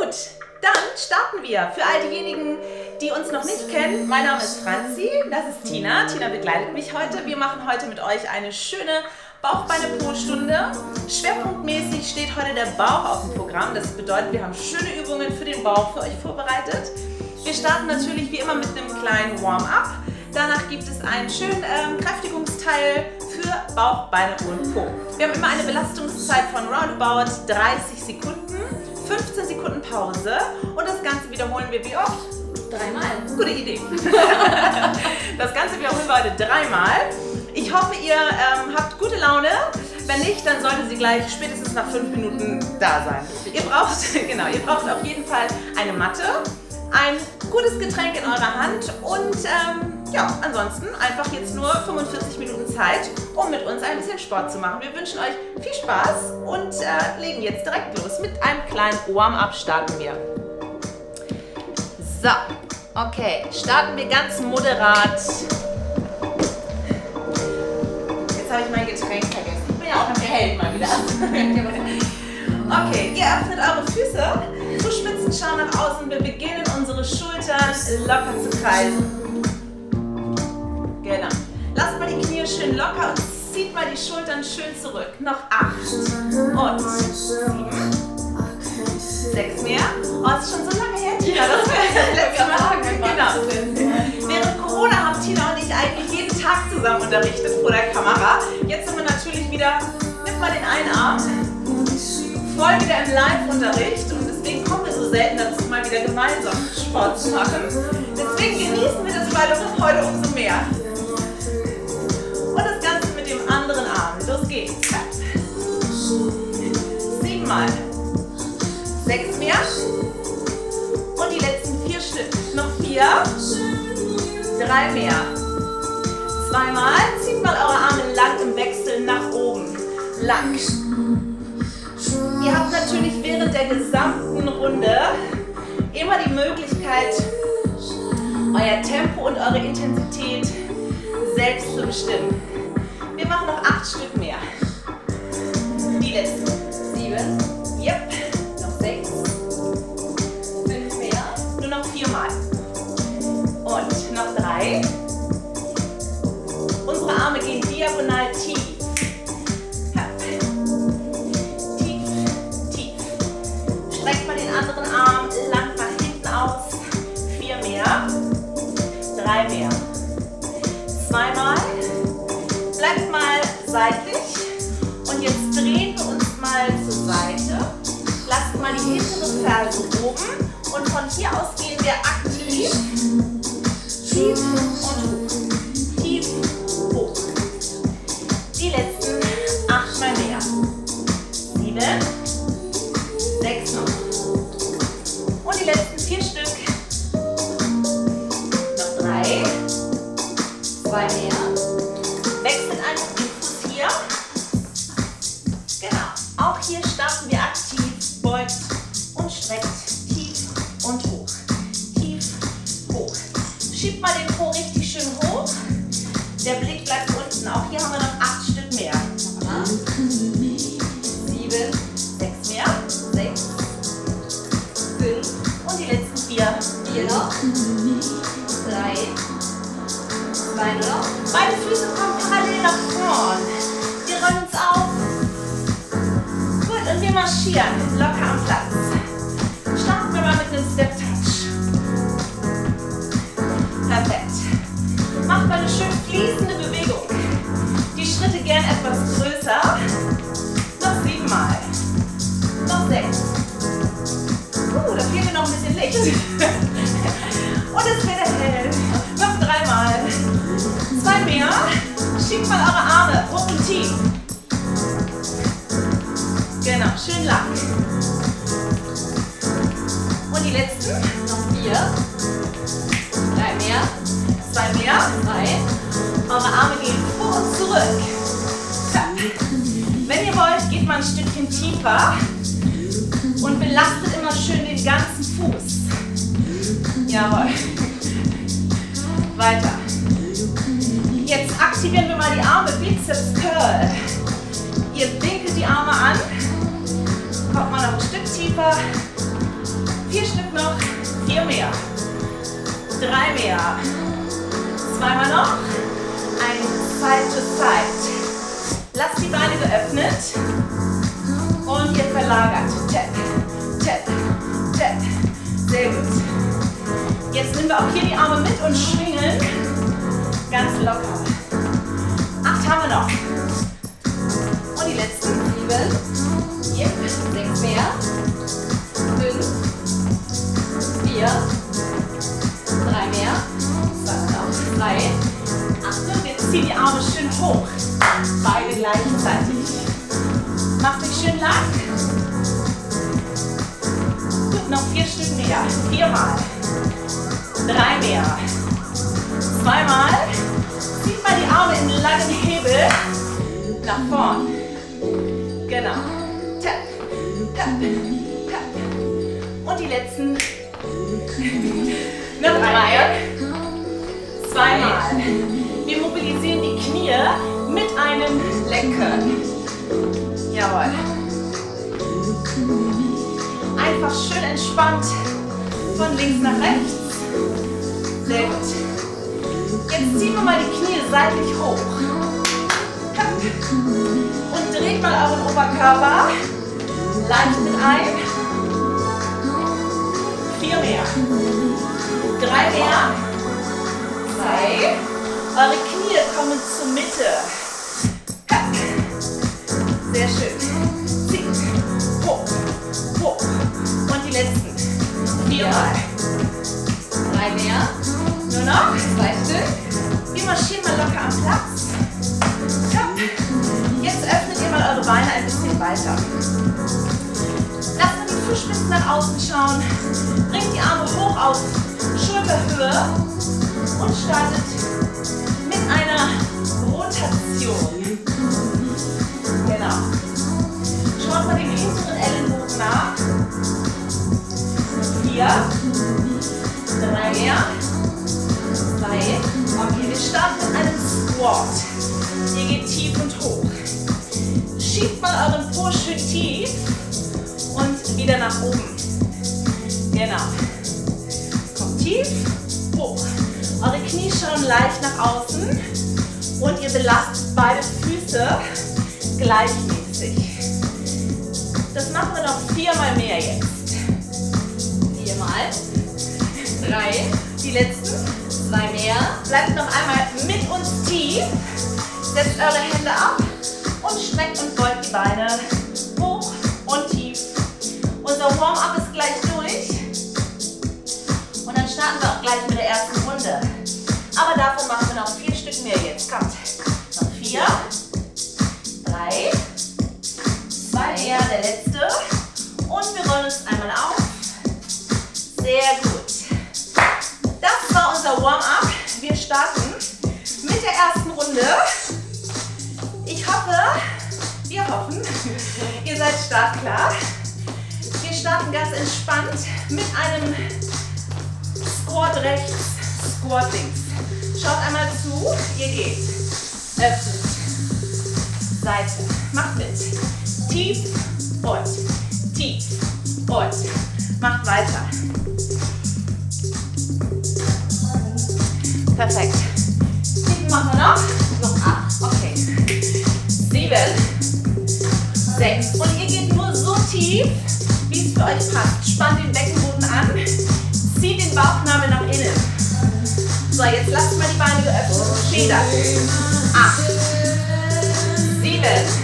Gut, dann starten wir. Für all diejenigen, die uns noch nicht kennen, mein Name ist Franzi, das ist Tina. Tina begleitet mich heute. Wir machen heute mit euch eine schöne Bauch-Beine-Po-Stunde. Schwerpunktmäßig steht heute der Bauch auf dem Programm. Das bedeutet, wir haben schöne Übungen für den Bauch für euch vorbereitet. Wir starten natürlich wie immer mit einem kleinen Warm-up. Danach gibt es einen schönen Kräftigungsteil für Bauch, Beine und Po. Wir haben immer eine Belastungszeit von roundabout 30 Sekunden, 15 Sekunden Pause und das Ganze wiederholen wir wie oft? Dreimal. Gute Idee. Das Ganze wiederholen wir heute dreimal. Ich hoffe, ihr habt gute Laune. Wenn nicht, dann sollte sie gleich spätestens nach 5 Minuten da sein. Ihr braucht auf jeden Fall eine Matte, ein gutes Getränk in eurer Hand und ja, ansonsten einfach jetzt nur 45 Minuten Zeit, um mit uns ein bisschen Sport zu machen. Wir wünschen euch viel Spaß und legen jetzt direkt los. Mit einem kleinen Warm-up starten wir. So, okay, starten wir ganz moderat. Jetzt habe ich mein Getränk vergessen. Ich bin ja auch ein Held mal wieder. Okay, ihr öffnet eure Füße, Fußspitzen schauen nach außen. Wir beginnen unsere Schultern locker zu kreisen. Genau. Lasst mal die Knie schön locker und zieht mal die Schultern schön zurück. Noch 8 und 7, 6 mehr. Oh, es ist schon so lange her, Tina. Das wäre das letzte Mal. Genau. Während Corona haben Tina und ich eigentlich jeden Tag zusammen unterrichtet vor der Kamera. Jetzt sind wir natürlich wieder, nimm mal den einen Arm, voll wieder im Live-Unterricht und deswegen kommen wir so selten dazu, mal wieder gemeinsam Sport zu machen. Deswegen genießen wir das heute umso mehr. Und das Ganze mit dem anderen Arm. Los geht's. 7 Mal. 6 mehr. Und die letzten 4 Stück. Noch 4. 3 mehr. 2 Mal. Zieht mal eure Arme lang im Wechsel nach oben. Lang. Ihr habt natürlich während der gesamten Runde immer die Möglichkeit, euer Tempo und eure Intensität selbst zu bestimmen. Wir machen noch 8 Stück mehr. Die letzten 7. Yep. Noch 6. 5 mehr. Nur noch 4 Mal. Und noch 3. Unsere Arme gehen diagonal tief. Tief, tief. Streckt mal den anderen Arm lang nach hinten aus. 4 mehr. 3 mehr. 2 Mal. Bleibt mal seitlich. Und jetzt drehen wir uns mal zur Seite. Lasst mal die hintere Ferse oben. Und von hier aus gehen wir aktiv. Tief und hoch. Tief, hoch. Die letzten 8 Mal mehr. 7. 6 noch. Und die letzten 4 Stück. Noch 3. 2 mehr. Wechselt einfach den Fuß hier. Genau. Auch hier starten wir aktiv. Beugt und streckt. Tief und hoch. Tief, hoch. Schiebt mal den Po richtig schön hoch. Der Blick bleibt unten. Auch hier haben wir noch 8 Stück mehr. 7. 6 mehr. 6. 5. Und die letzten 4. 4 noch. 3. 2 noch. Beide Füße kommen parallel nach vorn. Wir rollen uns auf. Gut, und wir marschieren locker am Platz. Starten wir mal mit einem Step Touch. Perfekt. Macht mal eine schön fließende Bewegung. Die Schritte gern etwas größer. Noch 7 Mal. Noch 6. Da fehlt mir noch ein bisschen Licht. Und es wird hell. Noch 3 Mal. 2 mehr. Schiebt mal eure Arme hoch und tief. Genau, schön lang. Und die letzten. Noch 4. 3 mehr. 2 mehr. 3. Eure Arme gehen vor und zurück. Wenn ihr wollt, geht mal ein Stückchen tiefer und belastet immer schön den ganzen Fuß. Jawohl. Weiter. Jetzt aktivieren wir mal die Arme, Bizeps Curl. Ihr winkelt die Arme an, kommt mal noch ein Stück tiefer mehr. 3 mehr. Zweimal noch. Ein Side to Side. Lasst die Beine geöffnet. Und ihr verlagert. Tap, tap, tap. Sehr gut. Jetzt nehmen wir auch hier die Arme mit und schwingen. Ganz locker. 8 haben wir noch. Und die letzten 7. Hier, 6 mehr. 5. 4. 3 mehr. 2 noch. 3. Achtung, jetzt ziehen die Arme schön hoch. Beide gleichzeitig. Macht euch schön lang. Gut, noch 4 Stück mehr. 4 mal. 3 mehr. 2 mal. Zieht mal die Arme in langen Hebel nach vorn. Genau. Tap, tap, tap. Und die letzten. Noch 3. 2 mal. Wir mobilisieren die Knie mit einem Lenken. Jawohl. Einfach schön entspannt von links nach rechts. Sehr gut. Jetzt ziehen wir mal die Knie seitlich hoch. Und dreht mal euren Oberkörper leicht mit ein. 4 mehr. 3 mehr. 2. Eure Knie kommen zur Mitte. Sehr schön. Zieht. Hoch. Hoch. Und die letzten. 4 mal. 3 mehr. Nur noch 2 Stück. Wir marschieren mal locker am Platz. Jetzt öffnet ihr mal eure Beine ein bisschen weiter. Lasst mal die Fußspitzen nach außen schauen. Bringt die Arme hoch auf Schulterhöhe und startet mit einer Rotation. Genau. Schaut mal den hinteren Ellenbogen nach. 4. 3 mehr. 2. Okay, wir starten mit einem Squat. Ihr geht tief und hoch. Schiebt mal euren Po schön tief und wieder nach oben. Genau. Kommt tief, hoch. Eure Knie schauen leicht nach außen und ihr belastet beide Füße gleichmäßig. Das machen wir noch 4 mal mehr jetzt. 4 mal. 3. Die letzten. 2 mehr. Bleibt noch einmal mit uns tief. Setzt eure Hände ab und streckt und beugt die Beine hoch und tief. Unser Warm-up ist gleich durch. Und dann starten wir auch gleich mit der ersten Runde. Aber davon machen wir noch 4 Stück mehr jetzt. Kommt. Noch 4. 3. 2 mehr, der letzte. Und wir rollen uns einmal auf. Sehr gut. Das war unser Warm-up. Wir starten mit der ersten Runde. Ich hoffe, wir hoffen, ihr seid startklar. Wir starten ganz entspannt mit einem Squat rechts, Squat links. Schaut einmal zu, ihr geht. Öffnet. Seite. Macht mit. Tief und tief und macht weiter. Perfekt. 7 machen wir noch. Noch 8. Okay. 7. 6. Und ihr geht nur so tief, wie es für euch passt. Spannt den Beckenboden an. Zieht den Bauchnabel nach innen. So, jetzt lasst mal die Beine geöffnet. Federn. 8. 7.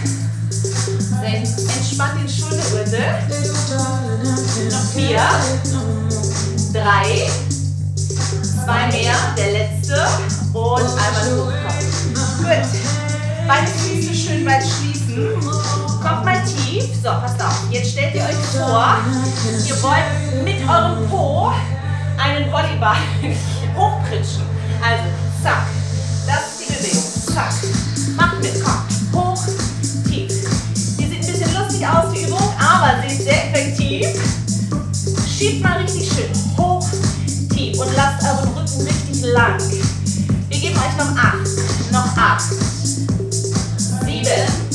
6. Entspannt den Schultergürtel. Noch 4. 3. 2 mehr, der letzte und einmal hochkommen. Gut. Beide Füße schön weit schließen. Kommt mal tief. So, passt auf. Jetzt stellt ihr euch vor, ihr wollt mit eurem Po einen Volleyball hochpritschen. Also, zack. Das ist die Bewegung. Zack. Macht mit. Komm. Hoch, tief. Die sieht ein bisschen lustig aus, die Übung, aber sie ist sehr effektiv. Schiebt mal richtig schön hoch, tief und lasst euren Rücken richtig lang. Wir geben euch noch 8. Noch 8. 7.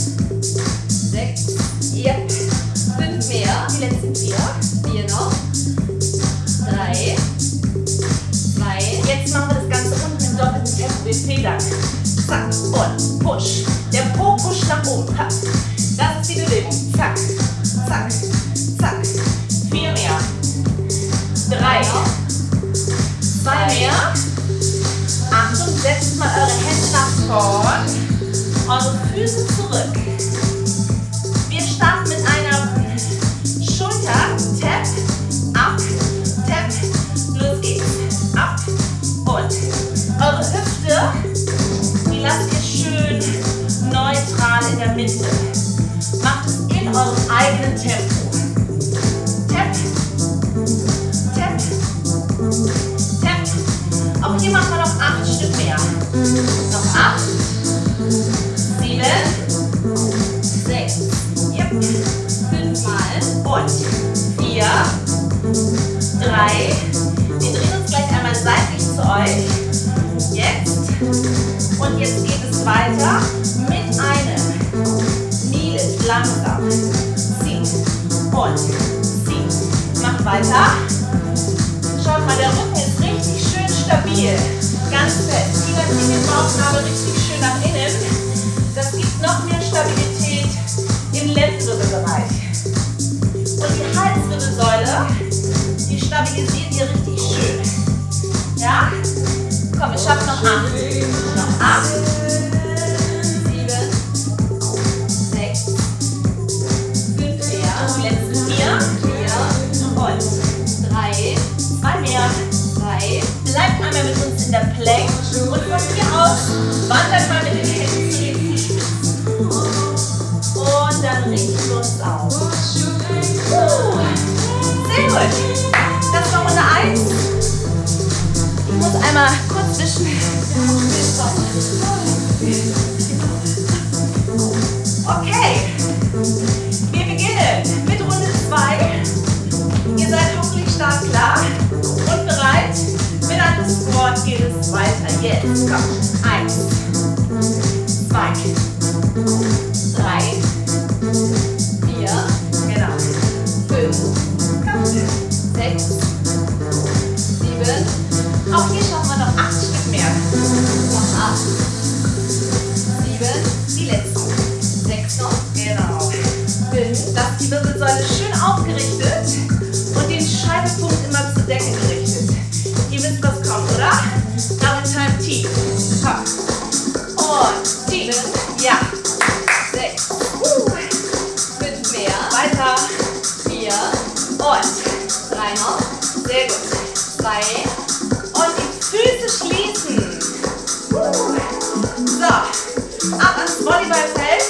6. Yep. 5 mehr. Die letzten 4. 4 noch. 3. Eure Füße zurück. Wir starten mit einer Schulter-Tap, up, tap, los geht's, up und eure Hüfte, die lasst ihr schön neutral in der Mitte. Macht es in eurem eigenen Tempo. Tap, tap, tap. Auch hier machen wir noch 8 Stück mehr. Noch 8, 7, 6, yep. 5 Mal und 4, 3. Wir drehen uns gleich einmal seitlich zu euch. Jetzt. Und jetzt geht es weiter mit einem Kneelet langsam. Zieht und zieht. Macht weiter. Schaut mal, der Rücken ist richtig schön stabil. Ganz fest. Tina zieht den Bauchnabel richtig schön nach innen. Das gibt noch mehr Stabilität im Lendenwirbelbereich. Und die Halswirbelsäule, die stabilisiert ihr richtig schön. Ja? Komm, wir schaffen noch 8. Noch 8. 7, 6, 5 mehr. Die letzten 4. Und 3. 2 mehr. 3. Bleibt einmal mit uns in der Plank. Und von hier aus wandert mal mit den Händen zu den Fußspitzen. Und dann richten wir uns auf. Sehr gut. Das war Runde 1. Ich muss einmal kurz wischen. Okay. Wir beginnen mit Runde 2. Ihr seid hoffentlich startklar und bereit. Mit einem Squat geht es weiter. Jetzt. Komm. 1, 2, 3, 4, genau. 5, 6, 7. Auch hier schaffen wir noch 8 Stück mehr. Noch 8, 7, die letzten. 6 noch. Genau. 5. Lasst die Wirbelsäule schön aufgerichtet und den Scheitelpunkt immer zur Decke gerichtet. Ihr wisst, was kommt, oder? Double time tief. Komm. Und tief. Ja. 6. 5 mehr. Weiter. 4. Und 3 noch. Sehr gut. 2. Und die Füße schließen. So. Ab ans Volleyballfeld.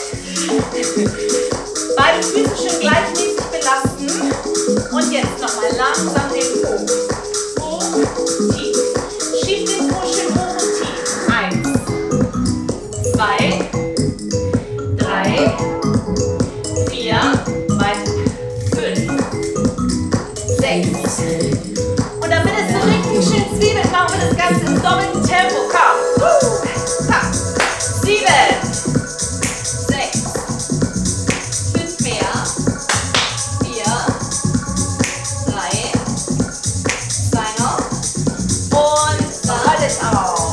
Beide Füße schön gleichmäßig belasten. Und jetzt nochmal langsam den Po. Hoch, tief. Schiebt den Po schön hoch und tief. 1, 2, 3, 4, weiter. 5, 6. Und damit es so richtig schön zwiebelt, machen wir das Ganze im doppelten Tempo. Komm. Komm. 7, 6, 5 mehr. 4, 3, 2 noch. Und alles auf.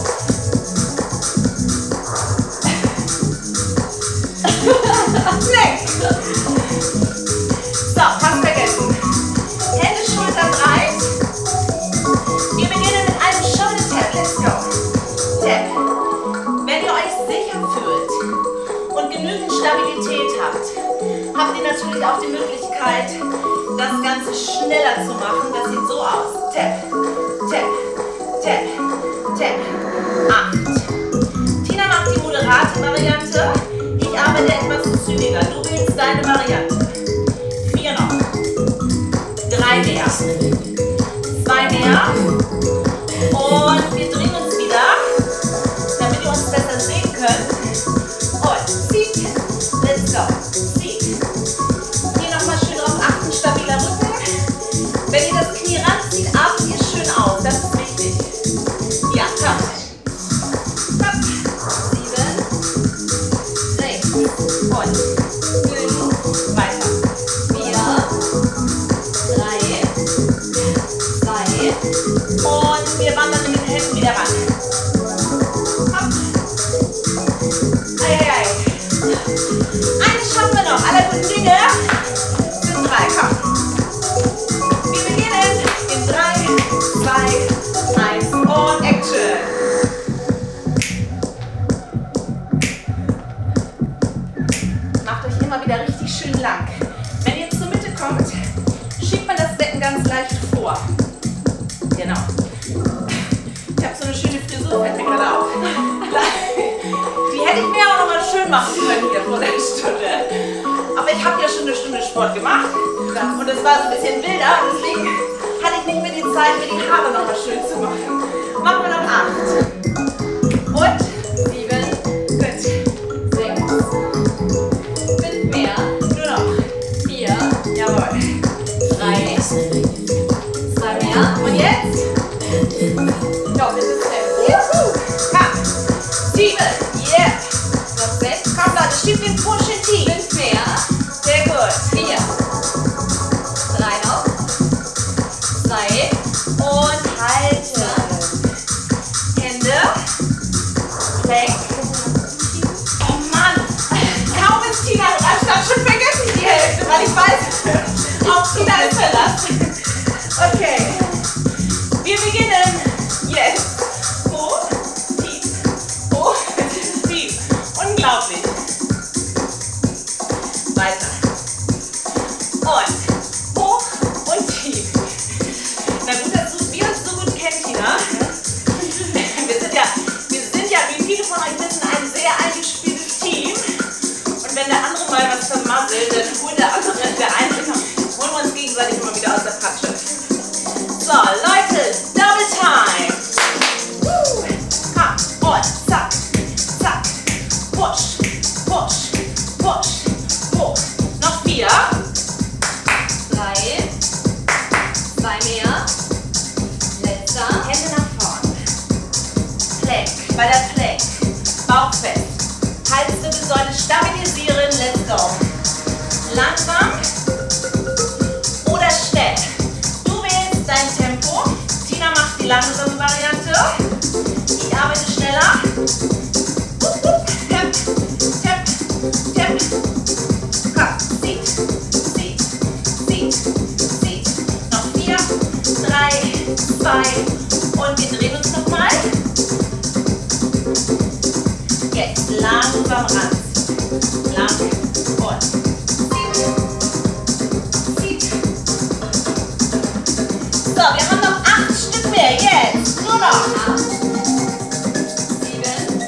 Weg. So, fast vergessen. Hände, Schultern breit. Wir beginnen mit einem Shoulder Tap. Let's go. Tap. Wenn ihr euch sicher fühlt und genügend Stabilität habt, habt ihr natürlich auch die Möglichkeit, das Ganze schneller zu machen. Das sieht so aus. Tap, tap, tap, tap. 8. Tina macht die moderate Variante. Ich arbeite etwas zügiger. Du wählst deine Variante. 4 noch. 3 mehr. 2 mehr. Und wir drehen uns wieder, damit ihr uns besser sehen könnt. Und zieht. Let's go. Zieht. Hier nochmal schön drauf achten. Stabiler Rücken. Wenn ihr das Knie ranzieht, atmet ihr schön aus. Das ist wichtig. Ja, komm. Komm. 7, 6 und 5. Weiter. 4, 3, 2. Und wir wandern mit den Händen wieder ran. Hopp. Ei, ei, ei. Eines schaffen wir noch. Alle guten Dinge sind 3. Komm. Wir beginnen schön machen können hier vor der Stunde. Aber ich habe ja schon eine Stunde Sport gemacht und es war so ein bisschen wilder, deswegen hatte ich nicht mehr die Zeit, mir die Haare nochmal schön zu machen. Machen wir noch 8. Und 7. Gut. 6. 5 mehr. Nur noch 4. Jawohl. 3. 2 mehr. Und jetzt? Doppeltes Tempo. Komm. 7. Yeah. Noch 6. Komm Leute, schieb den Push in tief. 5 mehr. Sehr gut. 4. 3 noch. 2. Und halte. Hände. Plank. Oh Mann. Kaum ist Tina dran, ich habe schon vergessen die Hälfte, weil ich weiß, auch Tina ist verlassen. Okay. Wir beginnen jetzt. Hoch, tief. Hoch, tief. Unglaublich. Weiter. Und hoch und tief. Na gut, dass du uns so gut kennst, Tina. Wir sind ja, wie viele von euch wissen, ein sehr eingespieltes Team. Und wenn der andere mal was vermasselt, dann holt der andere, der eine, holen wir uns gegenseitig immer wieder aus der Patsche. So, Leute, Double Time. Komm, und zack, zack, push, push, push, hoch. Noch 4. 3. 2 mehr. Letzter. Hände nach vorne. Plank. Bei der Plank. Bauch fest. Halswirbelsäule stabilisieren. Let's go. Langsam oder schnell. Du wählst dein Tempo. Tina macht die langsame Variante. Ich arbeite schneller. Tap, tap, tap. Komm, zieht, zieht, zieht, zieht. Noch 4, 3, 2 und wir drehen uns nochmal. Jetzt langsam ran. Lang und zieht, zieht. So, wir haben noch 8 Stück mehr. Jetzt nur noch 8, 7,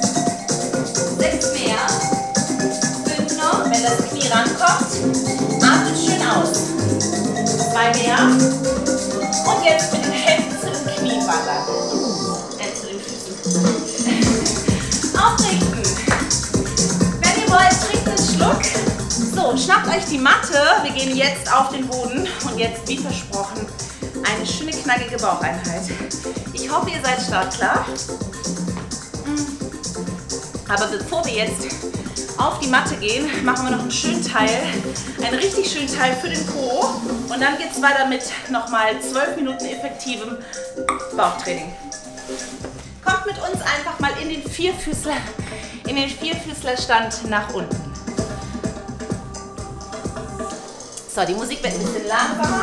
6 mehr, 5 noch. Wenn das Knie rankommt, atmet schön aus. 2 mehr. Und jetzt mit den Händen zu den Knien wandern. Zu den Füßen. Aufrichten. Wenn ihr wollt, trinkt einen Schluck. So, schnappt euch die Matte. Wir gehen jetzt auf den Boden. Und jetzt, wie versprochen, eine schöne, knackige Baucheinheit. Ich hoffe, ihr seid startklar. Aber bevor wir jetzt auf die Matte gehen, machen wir noch einen schönen Teil. Einen richtig schönen Teil für den Po. Und dann geht es weiter mit nochmal 12 Minuten effektivem Bauchtraining. Kommt mit uns einfach mal in den Vierfüßlerstand nach unten. So, die Musik wird ein bisschen langsamer.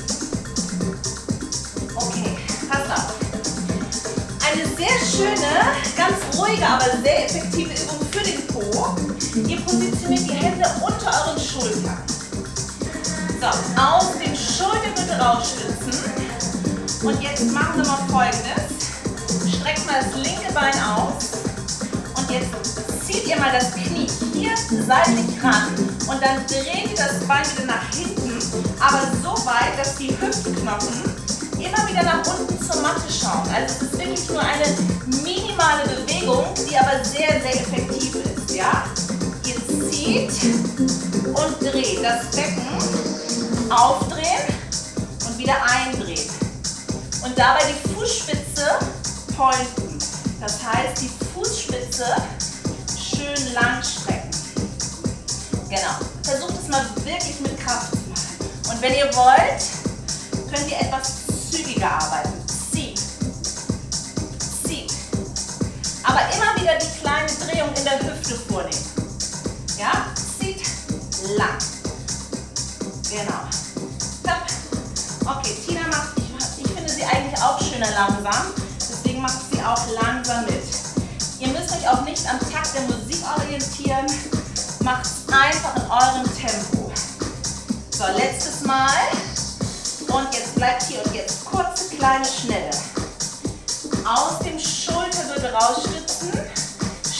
Okay, passt auf. Eine sehr schöne, ganz ruhige, aber sehr effektive Übung für den Po. Ihr positioniert die Hände unter euren Schultern. So, aus den Schulterbündel rausstützen. Und jetzt machen wir mal Folgendes. Streckt mal das linke Bein aus. Und jetzt zieht ihr mal das Knie hier seitlich ran. Und dann dreht ihr das Bein wieder nach hinten. Aber so weit, dass die Hüftknochen immer wieder nach unten zur Matte schauen. Also es ist wirklich nur eine minimale Bewegung, die aber sehr, sehr effektiv ist. Ja? Ihr zieht und dreht das Becken, aufdrehen und wieder eindrehen. Und dabei die Fußspitze pointen. Das heißt, die Fußspitze schön lang strecken. Genau. Versucht es mal wirklich mit Kraft zu machen. Und wenn ihr wollt, könnt ihr etwas zügiger arbeiten. Zieht. Zieht. Aber immer wieder die kleine Drehung in der Hüfte vornehmen. Ja? Zieht. Lang. Genau. Stopp. Okay, Tina macht, ich finde sie eigentlich auch schöner langsam. Deswegen macht sie auch langsam mit. Ihr müsst euch auch nicht am Takt der Musik orientieren. Macht es einfach in eurem Tempo. So, letztes Mal. Und jetzt bleibt hier und jetzt kurze, kleine, schnelle. Aus dem Schulterbündel rausstützen.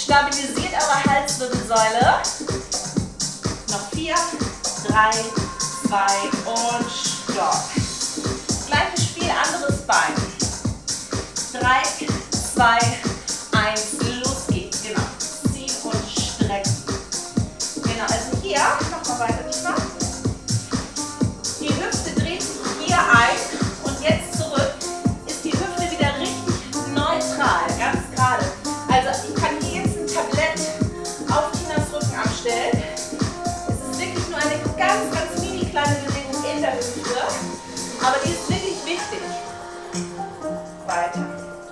Stabilisiert eure Halswirbelsäule. Noch 4, 3, 2 und stopp. Gleiches Spiel, anderes Bein. 3, 2, 1, los geht's. Genau. Ziehen und strecken. Genau, also hier, nochmal weiter, diesmal. Die Hüfte dreht sich hier ein und jetzt zurück. Ist die Hüfte wieder richtig neutral, ganz gerade. Also ich kann hier jetzt ein Tablett auf Tinas Rücken abstellen. Es ist wirklich nur eine ganz, ganz mini kleine Bewegung in der Hüfte. Aber die ist wirklich wichtig. Weiter.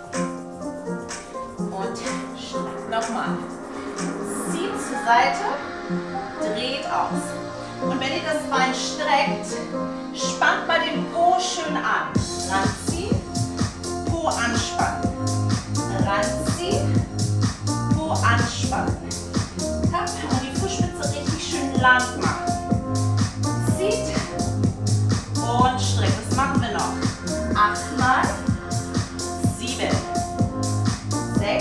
Und streck nochmal. Zieht zur Seite, dreht aus. Und wenn ihr das Bein streckt, spannt mal den Po schön an. Ranziehen, Po anspannen. Ranziehen, Po anspannen. Und die Fußspitze richtig schön lang machen. Zieht und streckt. Das machen wir noch. 8 Mal. 7, 6,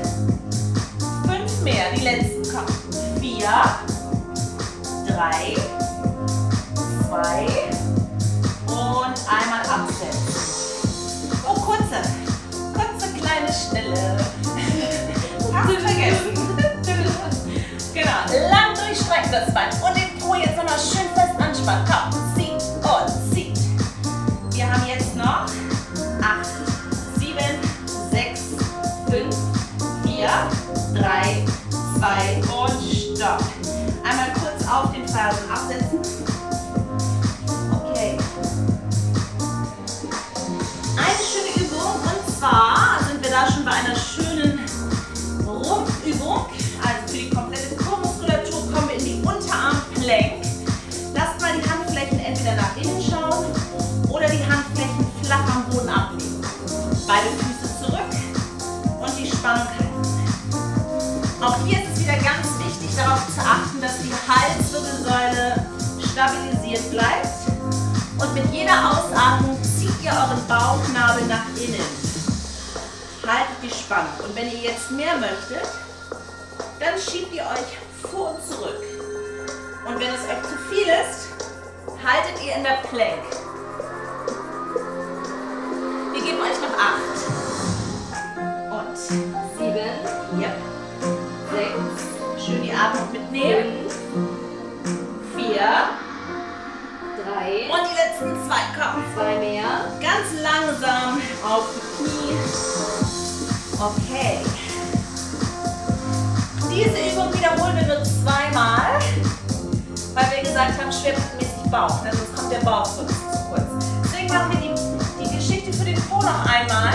5 mehr. Die letzten kommen. 4, 3, 2 und einmal absetzen. Oh, kurze kleine Stille. Hast du vergessen. Genau, lang durchstrecken das Bein und den Po jetzt nochmal schön fest anspannen. Komm, zieht und zieht. Wir haben jetzt noch 8, 7, 6, 5, 4, 3, 2 und stopp. Einmal kurz auf den Fersen absetzen. Okay. Eine schöne Übung und zwar sind wir da schon bei einer schönen Rumpfübung. Also für die komplette Chormuskulatur kommen wir in die Unterarmplank. Lasst mal die Handflächen entweder nach innen schauen oder die Handflächen flach am Boden ablegen. Beide Füße zurück und die Spannung halten. Auch hier ist es wieder ganz wichtig, darauf zu achten, dass die Halswirbelsäule stabilisiert bleibt. Und mit jeder Ausatmung zieht ihr euren Bauchnabel nach innen. Haltet die Spannung. Und wenn ihr jetzt mehr möchtet, dann schiebt ihr euch vor und zurück. Und wenn es euch zu viel ist, haltet ihr in der Plank. Wir geben euch noch 8. Und 7. Yep. 6. Schön die Atmung mitnehmen. 4. 3. Und die letzten 2 kommen. 2 mehr. Ganz langsam auf die Knie. Okay. Diese Übung wiederholen wir nur 2 Mal, weil wir gesagt haben, schwerpunktmäßig Bauch, ne? Sonst kommt der Bauch sonst zu kurz. Deswegen machen wir die Geschichte für den Po noch einmal.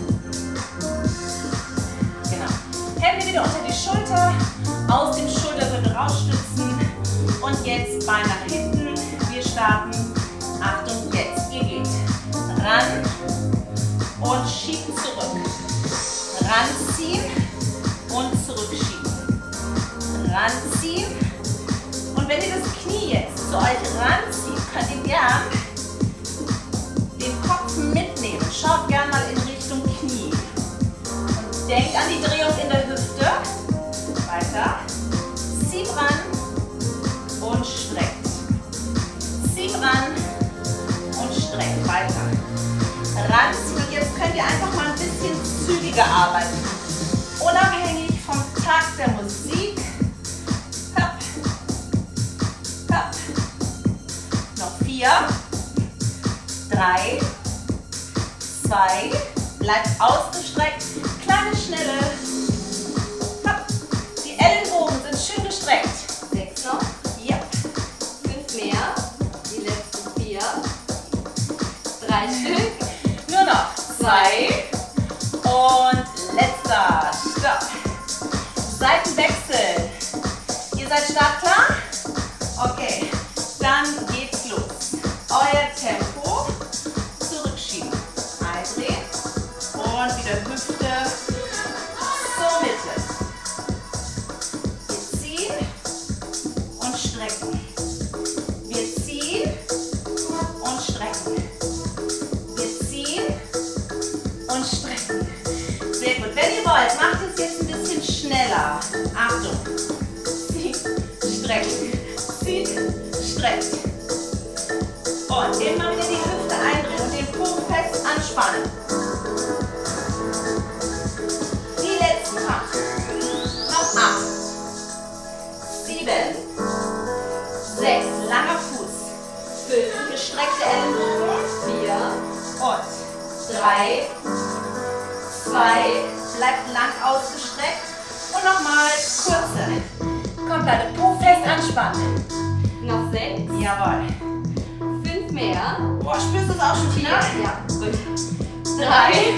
Genau. Hände wieder unter die Schulter, aus dem Schultergürtel rausstützen und jetzt Bein nach hinten. Wir starten. Achtung, jetzt. Ihr geht ran und schiebt zurück. Ranziehen und zurückschieben. Ranziehen. Und wenn ihr das Knie jetzt zu euch ranzieht, könnt ihr gern den Kopf mitnehmen. Schaut gern mal in Richtung Knie. Und denkt an die Drehung in der Hüfte. Weiter. Zieht ran und streckt. Zieht ran und streckt. Weiter. Ranziehen. Und jetzt könnt ihr einfach mal ein bisschen zügiger arbeiten. Unabhängig vom Takt der Musik. Hopp. Hopp. Noch 4. 3. 2. Bleibt ausgestreckt. Kleine, schnelle. Hopp. Die Ellenbogen sind schön gestreckt. 6 noch. Ja. 5 mehr. Die letzten 4. 3 Stück. Nur noch 2. Und letzter. Stopp. Seitenwechsel. Ihr seid startklar? Okay. Dann geht's los. Euer Tempo. Zurückschieben. Eindrehen. Und wieder Hüfte zur Mitte. Wir ziehen und strecken. Wir ziehen und strecken. Wir ziehen und strecken. Sehr gut. Wenn ihr wollt, macht es jetzt ein bisschen schneller. schneller. Achtung. Zieht, streckt. Zieht, streckt. Und immer wieder die Hüfte eindrehen und den Po fest anspannen. Die letzten 8. Noch 8. 7. 6. Langer Fuß. 5. Gestreckte Ellenbogen. 4. Und 3. 2. Bleibt lang ausgestreckt. Und nochmal kurze. Komplette Po fest anspannen. Noch 6. Jawohl. 5 mehr. Boah, spürst du es auch schon, Tina? Ja, gut. 3,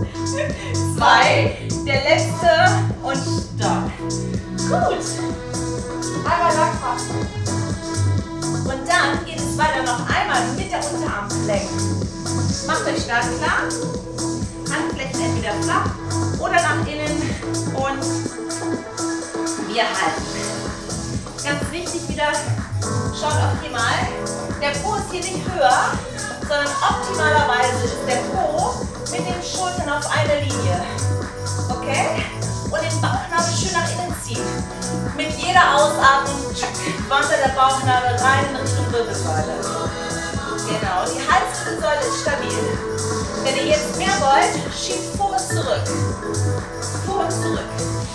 2, der letzte und stopp. Gut. Einmal Sackfasten. Und dann geht es weiter noch einmal mit der Unterarmfläche. Macht euch stark klar. Handflächen entweder flach oder nach innen und wir halten. Ganz wichtig wieder, schaut auch hier mal, der Po ist hier nicht höher, sondern optimalerweise ist der Po mit den Schultern auf einer Linie. Okay? Und den Bauchnabel schön nach innen ziehen. Mit jeder Ausatmung wandert der Bauchnabel rein in Richtung Wirbelsäule. Genau, die Halswirbelsäule ist stabil. Wenn ihr jetzt mehr wollt, schiebt vor und zurück. Vor und zurück.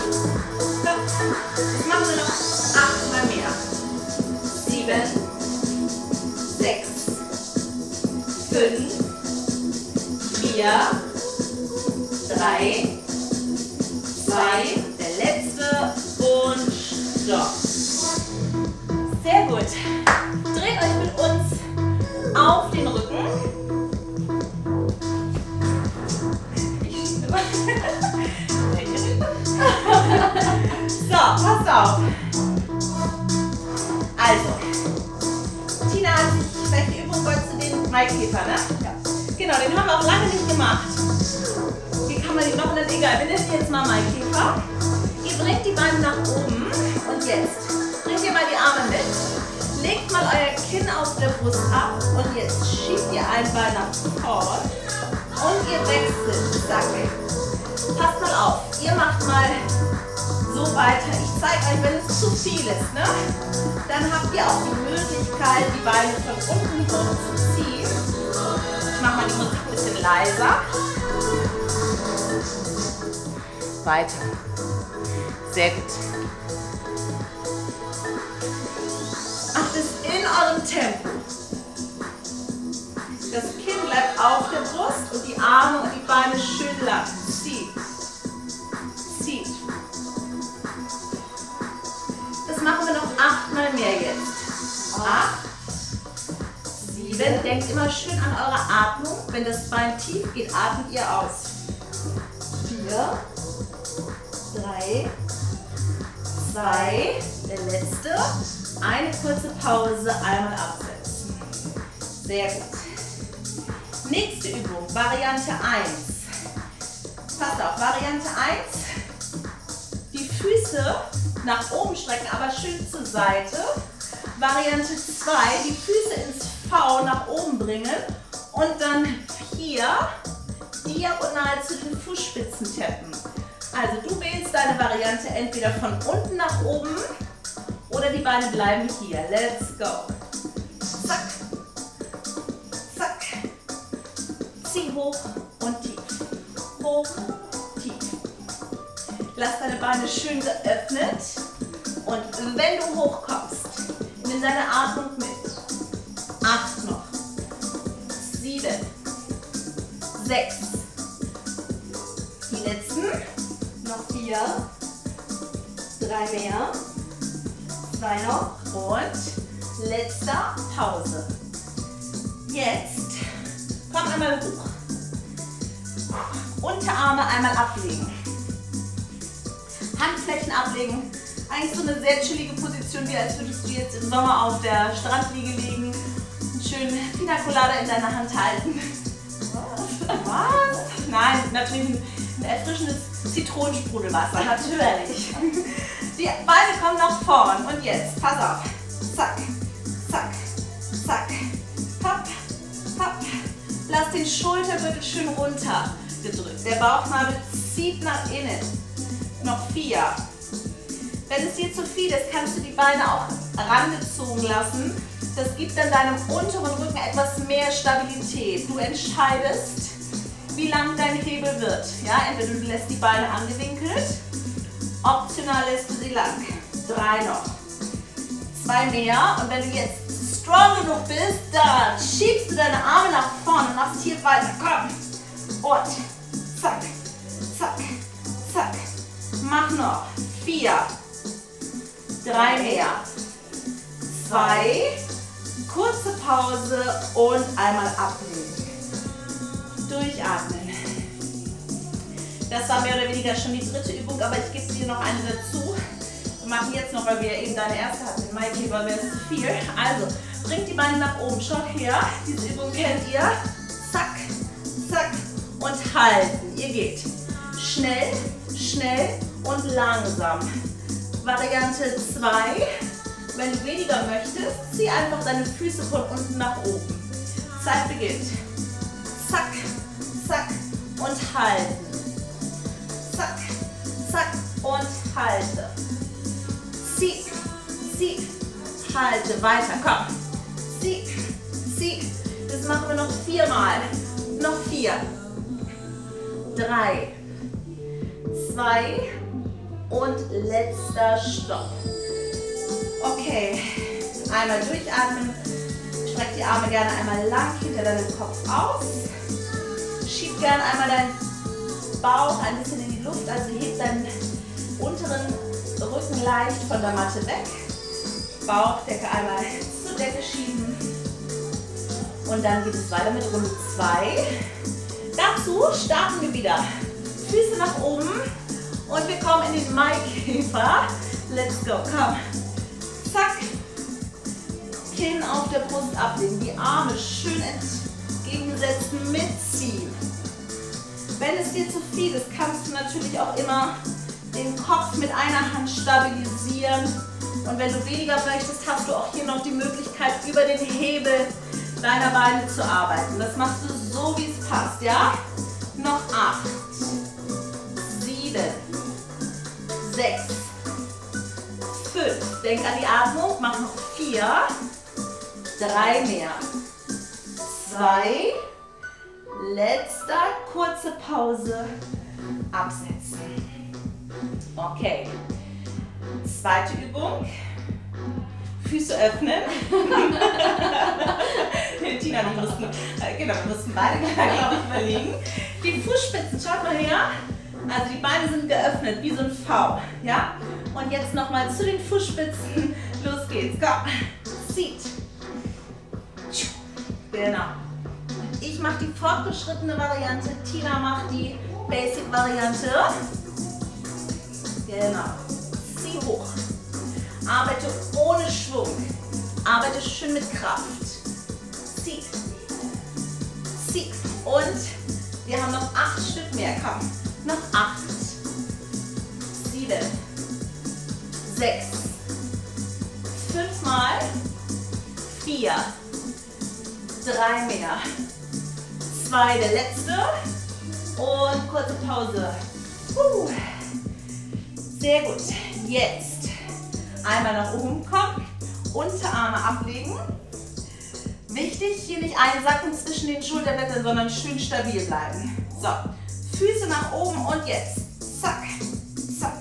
Jetzt machen wir noch 8 mal mehr. 7, 6, 5, 4, 3, 2, der letzte und stopp. Sehr gut. Dreht euch mit uns auf den Rücken. Ich schiebe immer. So, passt auf. Also, Tina hat sich, welche Übung wolltest du den Maikäfer, ne? Ja. Genau, den haben wir auch lange nicht gemacht. Wie kann man den noch nennen? Egal, wir nennen jetzt mal Maikäfer. Ihr bringt die Beine nach oben und jetzt bringt ihr mal die Arme mit. Legt mal euer Kinn auf der Brust ab und jetzt schiebt ihr ein Bein nach vorn und ihr wechselt. Sackel. Passt mal auf, ihr macht mal so weiter. Ich zeige euch, wenn es zu viel ist, ne? Dann habt ihr auch die Möglichkeit, die Beine von unten hoch zu ziehen. Ich mache mal die Musik ein bisschen leiser. Weiter. Sehr gut. Macht es in eurem Tempo. Das Kinn bleibt auf der Brust und die Arme und die Beine schön lang. Zieht. Zieht. Das machen wir noch 8 mal mehr jetzt. 8, 7. Denkt immer schön an eure Atmung. Wenn das Bein tief geht, atmet ihr aus. 4, 3, 2, der letzte. Eine kurze Pause, einmal absetzen. Sehr gut. Nächste Übung, Variante 1. Passt auf, Variante 1. Die Füße nach oben strecken, aber schön zur Seite. Variante 2, die Füße ins V nach oben bringen und dann hier diagonal zu den Fußspitzen tappen. Also du wählst deine Variante entweder von unten nach oben oder die Beine bleiben hier. Let's go. Zack. Zack. Zieh hoch und tief. Hoch, tief. Lass deine Beine schön geöffnet. Und wenn du hochkommst, nimm deine Atmung mit. 8 noch. 7. 6. Die letzten. Noch 4. 3 mehr. 2 noch. Und letzter Pause. Jetzt komm einmal hoch. Unterarme einmal ablegen. Handflächen ablegen. Eigentlich so eine sehr chillige Position, wie als würdest du jetzt im Sommer auf der Strandliege liegen und schön Pina Colada in deiner Hand halten. Was? Nein, natürlich ein erfrischendes Zitronensprudelwasser, natürlich. Die Beine kommen nach vorn und jetzt, pass auf. Zack, zack, zack. Hopp, hopp. Lass den Schultergürtel schön runter gedrückt. Der Bauchnabel zieht nach innen. Noch 4. Wenn es dir zu viel ist, kannst du die Beine auch rangezogen lassen. Das gibt dann deinem unteren Rücken etwas mehr Stabilität. Du entscheidest, wie lang dein Hebel wird. Ja, entweder du lässt die Beine angewinkelt, optional lässt du sie lang. 3 noch. 2 mehr. Und wenn du jetzt strong genug bist, dann schiebst du deine Arme nach vorne und machst hier weiter. Komm. Und zack, zack, zack. Mach noch. 4. 3 mehr. 2. Kurze Pause und einmal ablegen. Durchatmen. Das war mehr oder weniger schon die dritte Übung, aber ich gebe dir noch eine dazu. Wir machen jetzt noch, weil wir eben deine erste hatten. Den Maikäfer wäre es zu viel. Also, bringt die Beine nach oben. Schaut her. Diese Übung kennt ihr. Zack, zack und halten. Ihr geht schnell, schnell und langsam. Variante 2. Wenn du weniger möchtest, zieh einfach deine Füße von unten nach oben. Zeit beginnt. Zack, zack und halten. Zack, zack und halte. Zieh, zieh, halte. Weiter, komm. Zieh, zieh. Das machen wir noch 4 Mal. Noch 4. 3. 2. Und letzter Stopp. Okay, einmal durchatmen, streck die Arme gerne einmal lang hinter deinem Kopf aus, schieb gerne einmal deinen Bauch ein bisschen in die Luft, also heb deinen unteren Rücken leicht von der Matte weg, Bauchdecke einmal zur Decke schieben und dann geht es weiter mit Runde 2. Dazu starten wir wieder, Füße nach oben und wir kommen in den Maikäfer. Let's go, komm. Zack, Kinn auf der Brust ablegen, die Arme schön entgegengesetzt mitziehen. Wenn es dir zu viel ist, kannst du natürlich auch immer den Kopf mit einer Hand stabilisieren. Und wenn du weniger möchtest, hast du auch hier noch die Möglichkeit, über den Hebel deiner Beine zu arbeiten. Das machst du so, wie es passt, ja? Noch 8, 7, 6, 5. Denk an die Atmung, mach noch 4, 3 mehr, 2, letzter, kurze Pause, absetzen. Okay, zweite Übung, Füße öffnen. Tina, wir mussten beide gleich überlegen. Die Fußspitzen, schaut mal her. Also die Beine sind geöffnet, wie so ein V. Ja? Und jetzt nochmal zu den Fußspitzen. Los geht's, komm. Zieht. Genau. Ich mache die fortgeschrittene Variante, Tina macht die Basic-Variante. Genau. Zieh hoch. Arbeite ohne Schwung. Arbeite schön mit Kraft. Zieh. Zieh. Und wir haben noch 8 Stück mehr. Komm. Noch 8. 7. 6. 5 Mal. 4. 3 mehr. 2, der letzte. Und kurze Pause. Sehr gut. Jetzt einmal nach oben kommen. Unterarme ablegen. Wichtig, hier nicht einsacken zwischen den Schulterblättern, sondern schön stabil bleiben. So, Füße nach oben und jetzt. Zack, zack.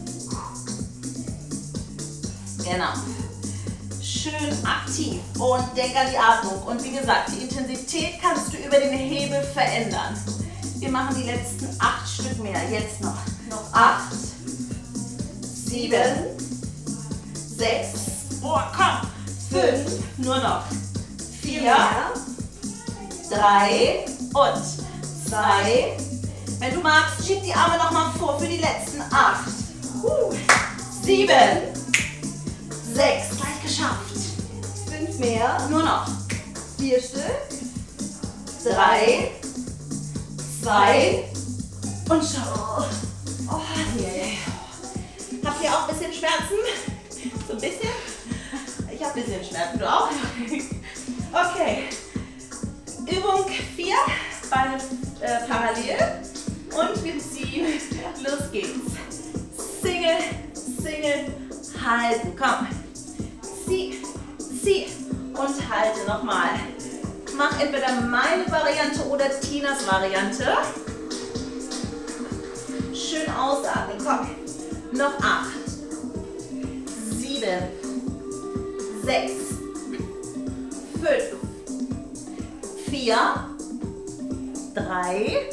Genau. Schön aktiv und denk an die Atmung. Und wie gesagt, die Intensität kannst du über den Hebel verändern. Wir machen die letzten 8 Stück mehr. Jetzt noch 8, 7, 6, komm, 5, nur noch 4, 3 und 2. Wenn du magst, schieb die Arme nochmal vor für die letzten 8, 7, 6, gleich geschafft. 5 mehr, Nur noch 4 Stück, 3, 2 und schau. Oh, yeah. Habt ihr auch ein bisschen Schmerzen? So ein bisschen? Ich habe ein bisschen Schmerzen, du auch? Okay. Übung 4, Beine parallel und wir ziehen. Los geht's. halten, komm. Zieh, zieh und halte nochmal. Mach entweder meine Variante oder Tinas Variante. Schön ausatmen, komm. Noch 8, 7, 6, 5, 4, 3,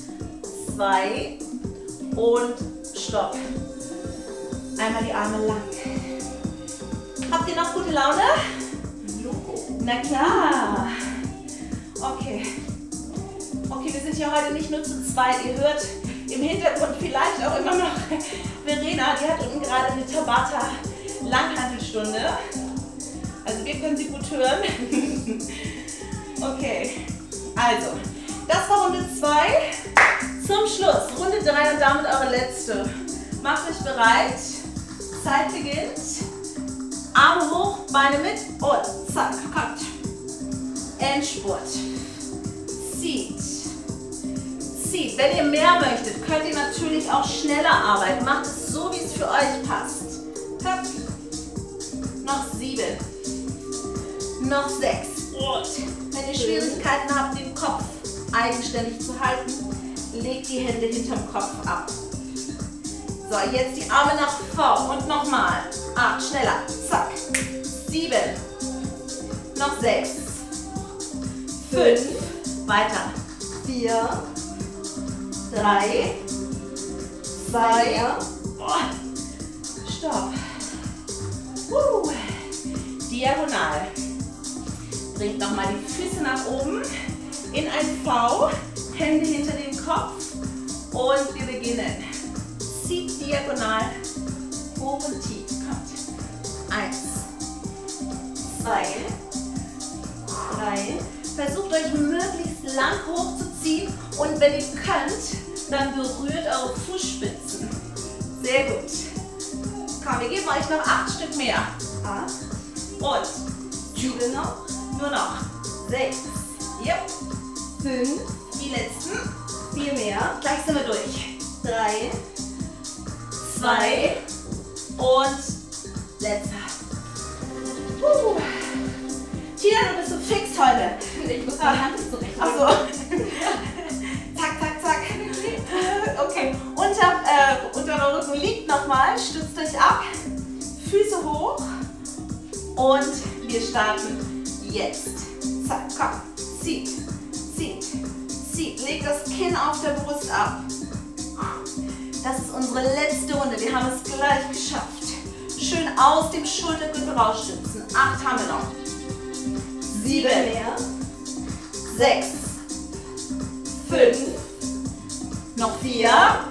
2 und Stopp. Einmal die Arme lang. Habt ihr noch gute Laune? Na klar. Okay. Okay, wir sind hier heute nicht nur zu zweit. Ihr hört im Hintergrund vielleicht auch immer noch Verena, die hat unten gerade eine Tabata Langhantelstunde. Also wir können sie gut hören. Okay, also, das war Runde 2. Zum Schluss, Runde 3 und damit eure letzte. Macht euch bereit. Zeit beginnt. Arme hoch, Beine mit und zack, kommt. Endspurt. Zieht. Zieht. Wenn ihr mehr möchtet, könnt ihr natürlich auch schneller arbeiten. Macht es so, wie es für euch passt. Kommt. Noch 7. Noch 6. Und wenn ihr Schwierigkeiten habt, den Kopf eigenständig zu halten, legt die Hände hinterm Kopf ab. So, jetzt die Arme nach vorn und nochmal. 8, schneller. Zack. 7. Noch 6. 5. Weiter. 4. 3. 2. Stopp. Diagonal. Bringt nochmal die Füße nach oben. In ein V. Hände hinter den Kopf. Und wir beginnen. Zieht diagonal. Hoch und tief. Kommt. 1. 2. 3. Versucht euch möglichst lang hochzuziehen. Und wenn ihr könnt, dann berührt eure Fußspitzen. Sehr gut. Komm, wir geben euch noch 8 Stück mehr. 8. Und 7 noch. Nur noch 6. Yep. 5. Die letzten. 4 mehr. Gleich sind wir durch. 3. 2. Und letzter. Tina, du bist so fix heute. Ich muss meine Hand zurecht. Achso. Zack, zack, zack. Okay. Unter der Rücken liegt nochmal. Stützt euch ab. Füße hoch. Und wir starten jetzt. Zack, komm. Zieht, zieht, zieht. Legt das Kinn auf der Brust ab. Das ist unsere letzte Runde. Wir haben es gleich geschafft. Schön aus dem Schultergürtel rausstützen. 8 haben wir noch. 7 mehr. 6. 5. Noch 4.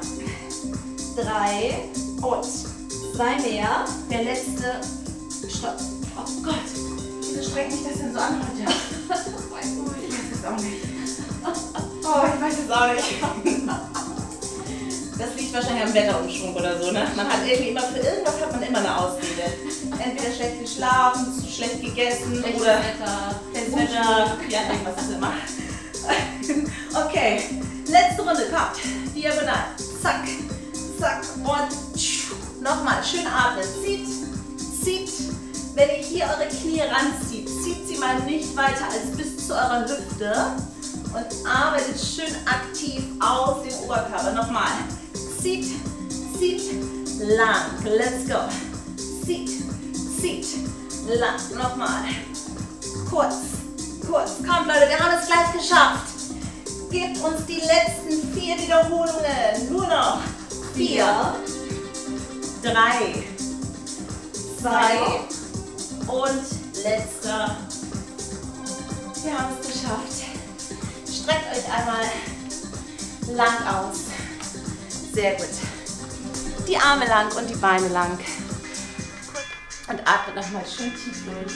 3. Und 2 mehr. Der letzte. Stopp. Oh Gott. Wieso strengt mich das denn so an heute? Ich weiß es auch nicht. Oh, ich weiß es auch nicht. Das liegt wahrscheinlich am Wetterumschwung oder so, ne? Man hat irgendwie immer, für irgendwas hat man immer eine Ausrede. Entweder schlecht geschlafen, zu schlecht gegessen Schlechtes oder Wetter. Wetter. Ja, irgendwas ist immer. Okay, letzte Runde, kommt. Diagonal. Zack, zack und nochmal. Schön atmen. Zieht, zieht. Wenn ihr hier eure Knie ranzieht, zieht sie mal nicht weiter als bis zu eurer Hüfte und arbeitet schön aktiv aus dem Oberkörper. Nochmal. Zieht, zieht, lang. Let's go. Zieht, zieht, lang. Nochmal. Kurz, kurz. Kommt Leute, wir haben es gleich geschafft. Gebt uns die letzten 4 Wiederholungen. Nur noch 4, 3, 2 und letzter. Wir haben es geschafft. Streckt euch einmal lang aus. Sehr gut. Die Arme lang und die Beine lang. Und atmet nochmal schön tief durch.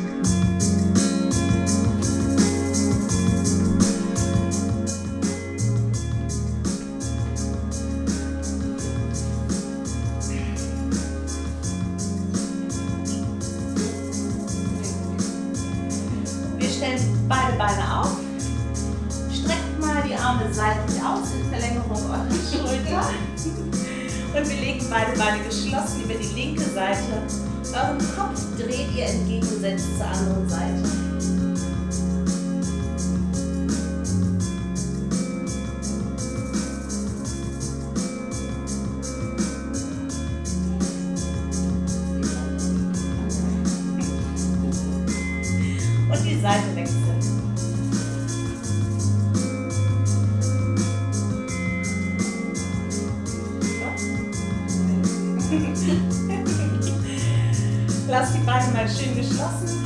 Wir stellen beide Beine auf. Streckt mal die Arme seitlich aus in Verlängerung eurer Schulter. Und wir legen beide Beine geschlossen über die linke Seite. Euren Kopf dreht ihr entgegengesetzt zur anderen Seite. Und die Seite wechseln. Lass die Beine mal schön geschlossen.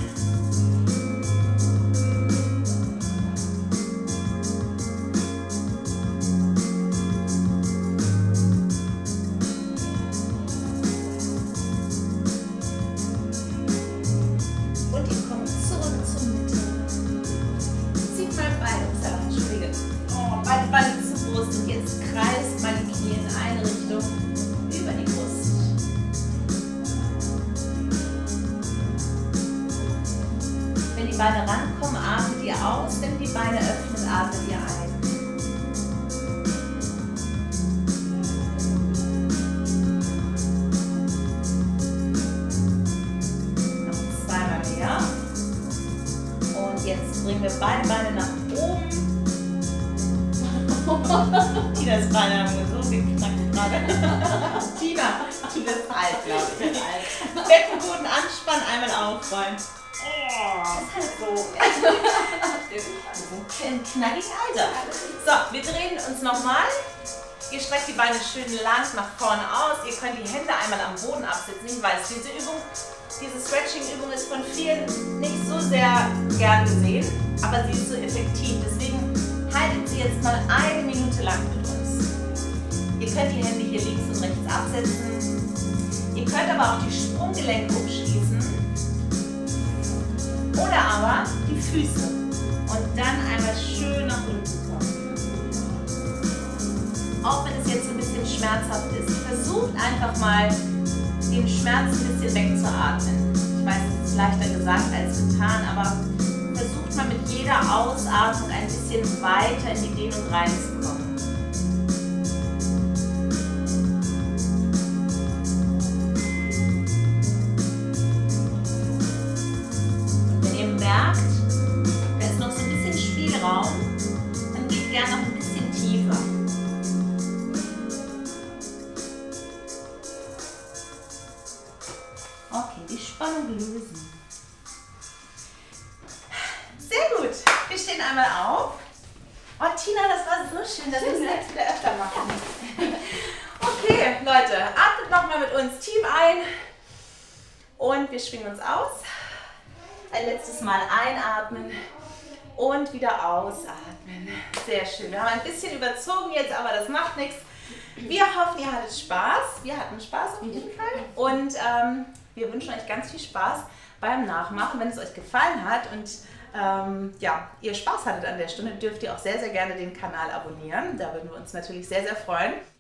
Und ihr kommt zurück zur Mitte. Zieht mal beide, Entschuldige. Oh, beide Beine zur Brust und jetzt kreist mal die Knie in eine Richtung über die Brust. Wenn die Beine rankommen, atmet ihr aus. Wenn die Beine öffnen, atmet ihr ein. Noch zweimal mehr. Und jetzt bringen wir beide Beine nach oben. Tinas Beine haben wir so geknackt gerade. Tina, du bist alt, glaube ich. Beckenboden anspannen, einmal aufrollen. Oh, das ist halt so. Im knackigen Alter. So, wir drehen uns nochmal. Ihr streckt die Beine schön lang nach vorne aus. Ihr könnt die Hände einmal am Boden absetzen. Ich weiß, diese Stretching-Übung ist von vielen nicht so sehr gern gesehen, aber sie ist so effektiv. Deswegen haltet sie jetzt mal 1 Minute lang mit uns. Ihr könnt die Hände hier links und rechts absetzen. Ihr könnt aber auch die Sprunggelenke umschließen. Oder aber die Füße und dann einmal schön nach unten kommen. Auch wenn es jetzt ein bisschen schmerzhaft ist, versucht einfach mal den Schmerz ein bisschen wegzuatmen. Ich weiß, es ist leichter gesagt als getan, aber versucht mal mit jeder Ausatmung ein bisschen weiter in die Dehnung reinzukommen. Merkt, da ist noch so ein bisschen Spielraum, dann geht gerne noch ein bisschen tiefer. Okay, die Spannung lösen. Sehr gut, wir stehen einmal auf. Oh Tina, das war so schön, dass wir es jetzt wieder öfter machen. Okay, Leute, atmet nochmal mit uns tief ein und wir schwingen uns aus. Ein letztes Mal einatmen und wieder ausatmen. Sehr schön. Wir haben ein bisschen überzogen jetzt, aber das macht nichts. Wir hoffen, ihr hattet Spaß. Wir hatten Spaß auf jeden Fall. Und wir wünschen euch ganz viel Spaß beim Nachmachen. Wenn es euch gefallen hat und ja, ihr Spaß hattet an der Stunde, dürft ihr auch sehr, sehr gerne den Kanal abonnieren. Da würden wir uns natürlich sehr, sehr freuen.